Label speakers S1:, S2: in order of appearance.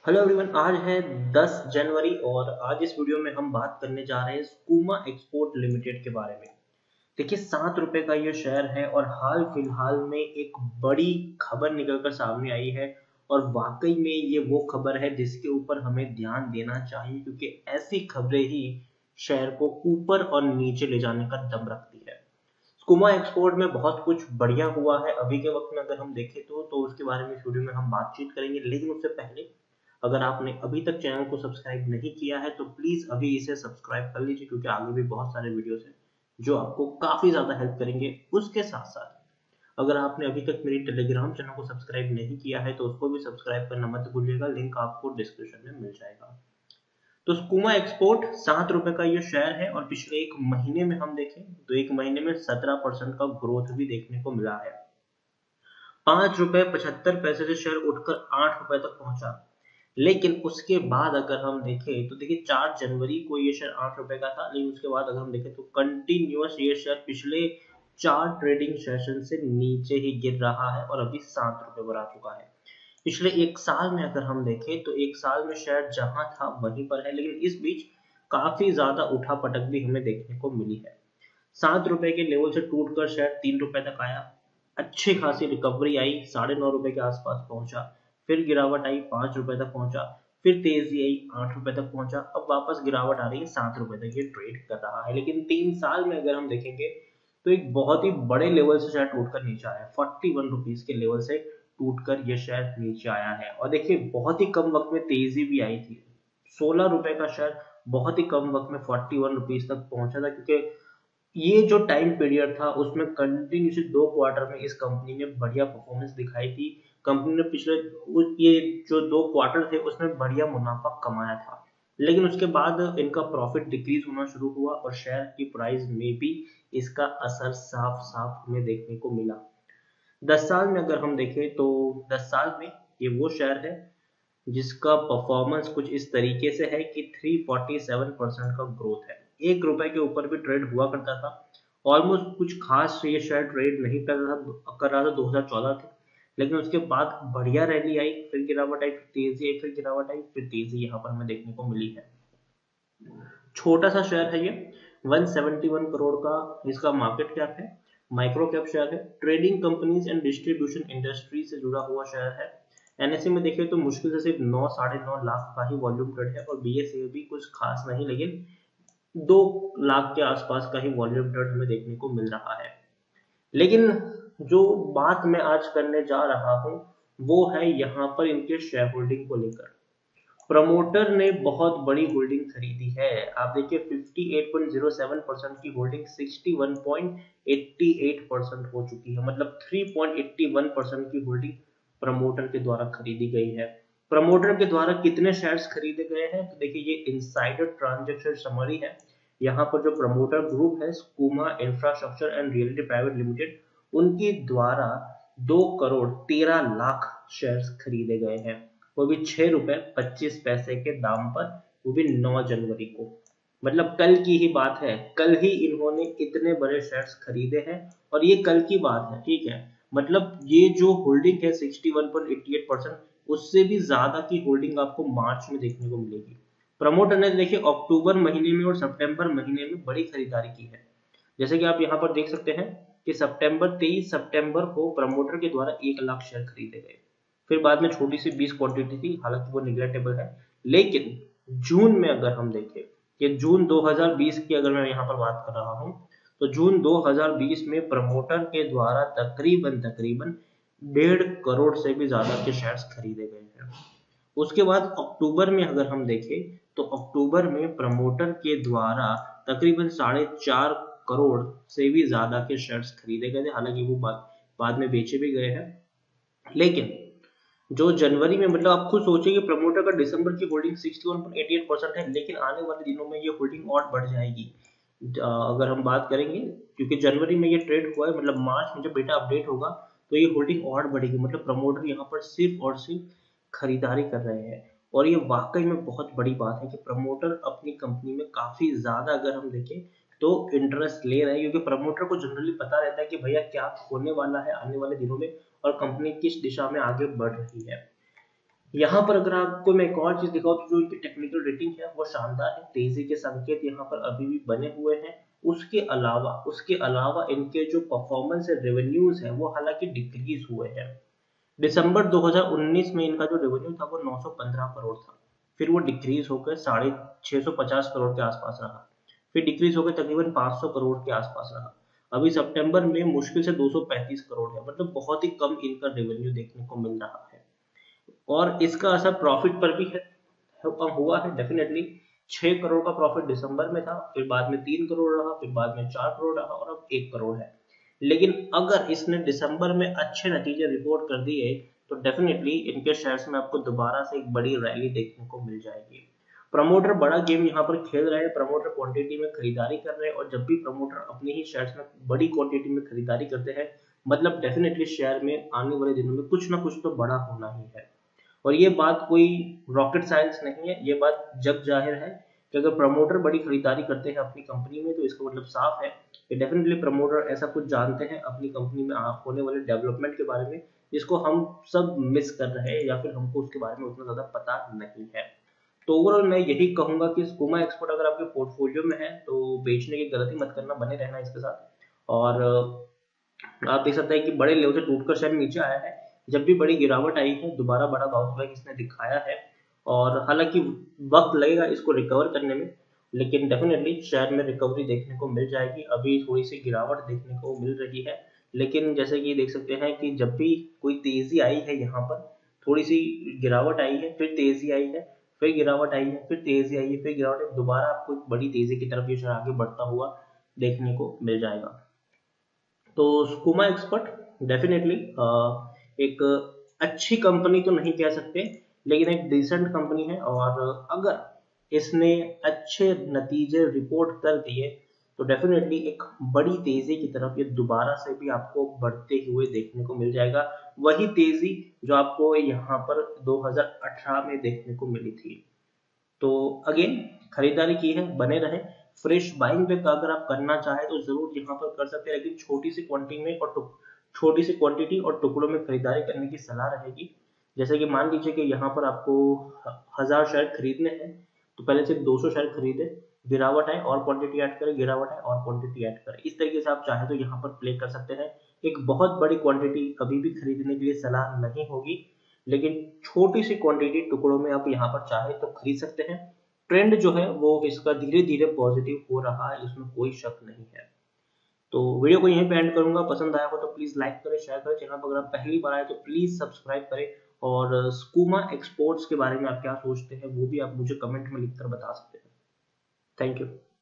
S1: Hello everyone, आज है 10 जनवरी और आज इस वीडियो में हम बात करने जा रहे हैं स्कूमा एक्सपोर्ट लिमिटेड के बारे में। देखिए, 7 रुपए का ये शेयर है और हाल फिलहाल में एक बड़ी खबर निकलकर सामने आई है और वाकई में ये वो खबर है जिसके ऊपर हमें ध्यान देना चाहिए, क्योंकि ऐसी खबरें ही शेयर को ऊपर और नीचे ले जाने का दम रखती है। स्कूमा एक्सपोर्ट में बहुत कुछ बढ़िया हुआ है अभी के वक्त में, अगर हम देखें तो उसके बारे में इस वीडियो में हम बातचीत करेंगे। लेकिन उससे पहले, अगर आपने अभी तक चैनल को सब्सक्राइब नहीं किया है तो प्लीज अभी इसे सब्सक्राइब कर लीजिए, क्योंकि आगे भी बहुत सारे वीडियोस हैं जो आपको काफी ज्यादा हेल्प करेंगे। उसके साथ साथ अगर आपने अभी तक मेरी टेलीग्राम चैनल को सब्सक्राइब नहीं किया है तो उसको भी सब्सक्राइब करना मत भूलिएगा, लिंक आपको डिस्क्रिप्शन में मिल जाएगा। तो स्कूमा एक्सपोर्ट 7 रुपए का ये शेयर है और पिछले एक महीने में हम देखें तो एक महीने में 17% का ग्रोथ भी देखने को मिला है। 5 रुपए 75 पैसे से शेयर उठकर 8 रुपए तक पहुंचा। लेकिन उसके बाद अगर हम देखें तो देखिए, 4 जनवरी को ये शेयर 8 रुपए का था, लेकिन उसके बाद अगर हम देखें तो कंटिन्यूअस ये शेयर पिछले 4 ट्रेडिंग सेशन से नीचे ही गिर रहा है और अभी 7 रुपए पर आ चुका है। पिछले एक साल में अगर हम देखें तो एक साल में शेयर जहां था वहीं पर है, लेकिन इस बीच काफी ज्यादा उठापटक भी हमें देखने को मिली है। 7 रुपए के लेवल से टूटकर शेयर 3 रुपए तक आया, अच्छी खासी रिकवरी आई, 9.5 रुपए के आसपास पहुंचा, फिर गिरावट आई, 5 रुपए तक पहुंचा, फिर तेजी आई, 8 रुपए तक पहुंचा, अब वापस गिरावट आ रही है, 7 रुपए तक ये ट्रेड कर रहा है। लेकिन 3 साल में अगर हम देखेंगे तो एक बहुत ही बड़े लेवल से शेयर टूटकर नीचे आया है। 41 रुपीज के लेवल से टूटकर ये शेयर नीचे आया है और देखिए, बहुत ही कम वक्त में तेजी भी आई थी। 16 रुपए का शेयर बहुत ही कम वक्त में 41 रुपीज तक पहुंचा था, क्योंकि ये जो टाइम पीरियड था उसमें कंटिन्यूसली 2 क्वार्टर में इस कंपनी ने बढ़िया परफॉर्मेंस दिखाई थी। कंपनी ने पिछले ये जो 2 क्वार्टर थे उसमें बढ़िया मुनाफा कमाया था, लेकिन उसके बाद इनका प्रॉफिट डिक्रीज होना शुरू हुआ और शेयर की प्राइस में भी इसका असर साफ साफ हमें देखने को मिला। 10 साल में अगर हम देखें तो 10 साल में ये वो शेयर है जिसका परफॉर्मेंस कुछ इस तरीके से है कि 347% का ग्रोथ है। 1 रुपए के ऊपर भी ट्रेड हुआ करता था, ऑलमोस्ट कुछ खास ये शेयर ट्रेड नहीं कर रहा था 2014 तक, लेकिन उसके बाद बढ़िया रैली आई, फिर गिरावट आई, फिर तेजी आई, फिर गिरावट आई, फिर तेजी यहाँ पर हमें देखने को मिली है। छोटा सा शेयर है ये, 171 करोड़ का इसका मार्केट कैप है, माइक्रो कैप शेयर है, trading companies and distribution industry से जुड़ा हुआ शेयर है। एनएससी में देखिए तो मुश्किल से सिर्फ 9 साढ़े 9 लाख का ही वॉल्यूम ट्रेड है और बीएसए भी कुछ खास नहीं, लेकिन 2 लाख के आसपास का ही वॉल्यूम ट्रेड हमें देखने को मिल रहा है। लेकिन जो बात मैं आज करने जा रहा हूं वो है यहाँ पर इनके शेयर होल्डिंग को लेकर। प्रमोटर ने बहुत बड़ी होल्डिंग खरीदी है। आप देखिए, 58.07% की होल्डिंग 61.88% हो चुकी है, मतलब 3.81% की होल्डिंग प्रमोटर के द्वारा खरीदी गई है। प्रमोटर के द्वारा कितने शेयर्स खरीदे गए हैं तो देखिए, ये इनसाइडर ट्रांजैक्शन समरी है। यहाँ पर जो प्रमोटर ग्रुप है, स्कूमा infrastructure and realty private limited, उनके द्वारा 2 करोड़ 13 लाख शेयर्स खरीदे गए हैं, वो भी 6 रुपए 25 पैसे के दाम पर, वो भी 9 जनवरी को। मतलब कल की ही बात है, कल ही इन्होंने इतने बड़े शेयर्स खरीदे हैं और ये कल की बात है, ठीक है। मतलब ये जो होल्डिंग है 61.88%, उससे भी ज्यादा की होल्डिंग आपको मार्च में देखने को मिलेगी। प्रमोटर ने देखिए अक्टूबर महीने में और सितंबर महीने में बड़ी खरीदारी की है। जैसे कि आप यहाँ पर देख सकते हैं कि 23 सितंबर को प्रमोटर के द्वारा 1 लाख शेयर खरीदे गए। फिर बाद में छोटी सी 20 क्वांटिटी थी, हालांकि वो निगलेक्टेबल है। लेकिन जून में अगर हम देखें कि जून 2020 की अगर मैं यहाँ पर बात कर रहा हूँ तो जून 2020 में प्रमोटर के द्वारा तकरीबन तकरीबन 1.5 करोड़ से भी ज्यादा के शेयर्स खरीदे गए हैं। उसके बाद अक्टूबर में अगर हम देखें तो अक्टूबर में प्रमोटर के द्वारा तकरीबन 4.5 करोड़ से भी ज्यादा के शेयर्स खरीदे गए थे, हालांकि वो बाद में बेचे भी गए हैं। लेकिन जो जनवरी में, मतलब आप खुद सोचिए कि प्रमोटर का दिसंबर की होल्डिंग 61.88% है, लेकिन आने वाले दिनों में ये होल्डिंग और बढ़ जाएगी। अगर हम बात करेंगे, क्योंकि जनवरी में ये ट्रेड हुआ है, मतलब मार्च में जब डेटा अपडेट होगा तो ये होल्डिंग और बढ़ेगी। मतलब प्रमोटर यहाँ पर सिर्फ और सिर्फ खरीदारी कर रहे हैं और ये वाकई में बहुत बड़ी बात है कि प्रमोटर अपनी कंपनी में काफी ज्यादा, अगर हम देखें तो इंटरेस्ट ले रहे हैं, क्योंकि प्रमोटर को जनरली पता रहता है कि भैया क्या होने वाला है आने वाले दिनों में और कंपनी किस दिशा में आगे बढ़ रही है। यहाँ पर अगर आपको मैं एक और चीज दिखाऊं तो जो इनकी टेक्निकल रेटिंग है वो शानदार है, तेजी के संकेत यहाँ पर अभी भी बने हुए हैं। उसके अलावा इनके जो परफॉर्मेंस है, रेवेन्यूज है, वो हालांकि डिक्रीज हुए हैं। दिसंबर 2019 में इनका जो रेवेन्यू था वो 915 करोड़ था, फिर वो डिक्रीज होकर 650 करोड़ के आसपास रहा, फिर डिक्रीज होकर तकरीबन 500 करोड़ के आसपास रहा। अभी सितंबर में मुश्किल से 235 करोड़ है, मतलब बहुत ही कम इनका रेवेन्यू देखने को मिल रहा है। और इसका असर प्रॉफिट पर भी है, हुआ है डेफिनेटली। 6 करोड़ का प्रॉफिट दिसंबर में था, फिर बाद में 3 करोड़ रहा, फिर बाद में 4 करोड़ रहा, और अब 1 करोड़ है। लेकिन अगर इसने दिसंबर में अच्छे नतीजे रिपोर्ट कर दिए तो डेफिनेटली इनके शेयर्स में आपको दोबारा से एक बड़ी रैली देखने को मिल जाएगी। प्रमोटर बड़ा गेम यहाँ पर खेल रहे हैं, प्रमोटर क्वांटिटी में खरीदारी कर रहे हैं, और जब भी प्रमोटर अपने ही शेयर्स में बड़ी क्वांटिटी में खरीदारी करते हैं, मतलब डेफिनेटली शेयर में आने वाले दिनों में कुछ ना कुछ तो बड़ा होना ही है। और ये बात कोई रॉकेट साइंस नहीं है, ये बात जग जाहिर है कि अगर प्रमोटर बड़ी खरीदारी करते हैं अपनी कंपनी में तो इसका मतलब साफ है कि डेफिनेटली प्रमोटर ऐसा कुछ जानते हैं अपनी कंपनी में होने वाले डेवलपमेंट के बारे में, जिसको हम सब मिस कर रहे हैं या फिर हमको उसके बारे में उतना ज्यादा पता नहीं है। तो ओवरऑल मैं यही कहूंगा कि स्कूमा एक्सपोर्ट अगर आपके पोर्टफोलियो में है तो बेचने की गलती मत करना, बने रहना इसके साथ। और आप देख सकते हैं कि बड़े लेवल से टूटकर शेयर नीचे आया है, जब भी बड़ी गिरावट आई है दोबारा बड़ा बाउंस बैक इसने दिखाया है। और हालांकि वक्त लगेगा इसको रिकवर करने में, लेकिन डेफिनेटली शेयर में रिकवरी देखने को मिल जाएगी। अभी थोड़ी सी गिरावट देखने को मिल रही है, लेकिन जैसे कि देख सकते हैं कि जब भी कोई तेजी आई है यहाँ पर, थोड़ी सी गिरावट आई है, फिर तेजी आई है, फिर गिरावट आई है, फिर तेजी आई है, फिर गिरावट आई, दोबारा आपको एक बड़ी तेजी की तरफ ये शेयर आगे बढ़ता हुआ देखने को मिल जाएगा। तो स्कूमा एक्सपर्ट डेफिनेटली एक अच्छी कंपनी तो नहीं कह सकते, लेकिन एक डिसेंट कंपनी है। और अगर इसने अच्छे नतीजे रिपोर्ट कर दिए तो डेफिनेटली एक बड़ी तेजी की तरफ ये दोबारा से भी आपको बढ़ते हुए देखने को मिल जाएगा, वही तेजी जो आपको यहाँ पर 2018 में देखने को मिली थी। तो अगेन खरीदारी की है, बने रहे। फ्रेश बाइंग पे अगर आप करना चाहे तो जरूर यहाँ पर कर सकते हैं, लेकिन छोटी सी क्वांटिटी और टुकड़ों में खरीदारी करने की सलाह रहेगी। जैसे कि मान लीजिए कि यहाँ पर आपको 1000 शेयर खरीदने हैं, तो पहले से 200 शेयर खरीदे, गिरावट आए और क्वांटिटी ऐड करें, गिरावट आए और क्वांटिटी ऐड करें। इस तरीके से आप चाहे तो यहाँ पर प्ले कर सकते हैं। एक बहुत बड़ी क्वांटिटी कभी भी खरीदने के लिए सलाह नहीं होगी, लेकिन छोटी सी क्वांटिटी टुकड़ों में आप यहाँ पर चाहे तो खरीद सकते हैं। ट्रेंड जो है वो इसका धीरे धीरे पॉजिटिव हो रहा है, इसमें कोई शक नहीं है। तो वीडियो को यहीं पे एंड करूंगा, पसंद आया हो तो प्लीज लाइक करें, शेयर करें। चैनल पर अगर आप पहली बार आए तो प्लीज सब्सक्राइब करें। और स्कूमा एक्सपोर्ट्स के बारे में आप क्या सोचते हैं वो भी आप मुझे कमेंट में लिखकर बता सकते हैं। Thank you.